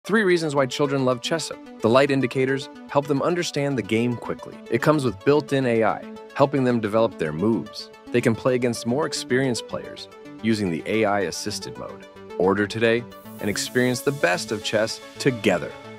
3 reasons why children love Chessup. The light indicators help them understand the game quickly. It comes with built-in AI, helping them develop their moves. They can play against more experienced players using the AI-assisted mode. Order today and experience the best of chess together.